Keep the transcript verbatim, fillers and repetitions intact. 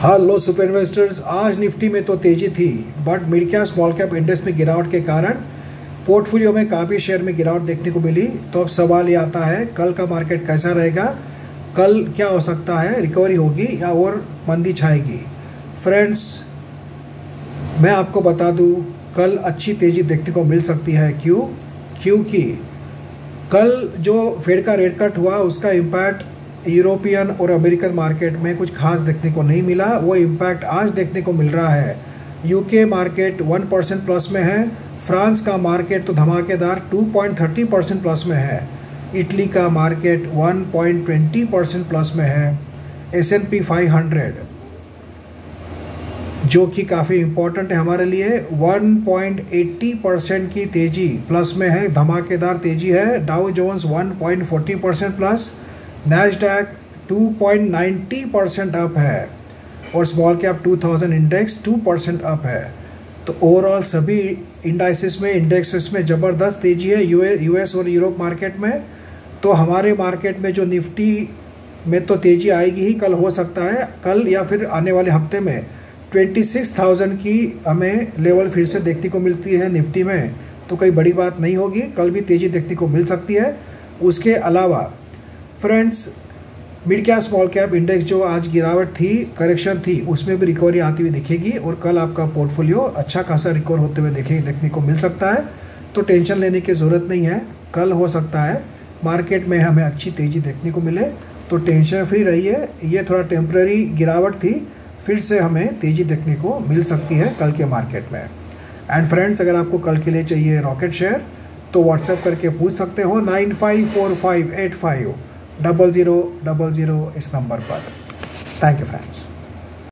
Hello super investors, आज निफ्टी में तो तेजी थी but mid cap small cap index में गिरावट के कारण पोर्टफोलियो में काफ़ी शेयर में गिरावट देखने को मिली। तो अब सवाल ये आता है कल का मार्केट कैसा रहेगा, कल क्या हो सकता है, रिकवरी होगी या और मंदी छाएगी। फ्रेंड्स, मैं आपको बता दूं कल अच्छी तेज़ी देखने को मिल सकती है। क्यों? क्योंकि कल जो फेड का रेट कट हुआ उसका इम्पैक्ट यूरोपियन और अमेरिकन मार्केट में कुछ खास देखने को नहीं मिला। वो इम्पैक्ट आज देखने को मिल रहा है। UK market one percent plus में है, फ्रांस का मार्केट तो धमाकेदार two point thirty percent plus में है, इटली का market one point twenty percent plus में है, S and P five hundred जो कि काफ़ी इम्पोर्टेंट है हमारे लिए वन पॉइंट एटी परसेंट की तेज़ी प्लस में है, धमाकेदार तेज़ी है। Dow Jones one point forty percent plus, Nasdaq two point ninety percent up है और small cap two thousand index two percent up है। तो ओवरऑल सभी इंडाइसिस में इंडेक्सेस में ज़बरदस्त तेज़ी है यूएस और यूरोप मार्केट में। तो हमारे मार्केट में जो निफ्टी में तो तेज़ी आएगी ही, कल हो सकता है कल या फिर आने वाले हफ्ते में ट्वेंटी सिक्स थाउज़ेंड की हमें लेवल फिर से देखने को मिलती है निफ्टी में, तो कोई बड़ी बात नहीं होगी, कल भी तेज़ी देखने को मिल सकती है। उसके अलावा friends, mid cap small cap index जो आज गिरावट थी, करेक्शन थी, उसमें भी रिकवरी आती हुई दिखेगी और कल आपका पोर्टफोलियो अच्छा खासा रिकवर होते हुए देखे देखने को मिल सकता है। तो टेंशन लेने की ज़रूरत नहीं है, कल हो सकता है मार्केट में हमें अच्छी तेज़ी देखने को मिले, तो टेंशन फ्री रहिए। ये थोड़ा टेम्प्रेरी गिरावट थी, फिर से हमें तेज़ी देखने को मिल सकती है कल के मार्केट में। एंड फ्रेंड्स, अगर आपको कल के लिए चाहिए रॉकेट शेयर तो व्हाट्सएप करके पूछ सकते हो nine five four five eight five double zero double zero इस नंबर पर। Thank you friends.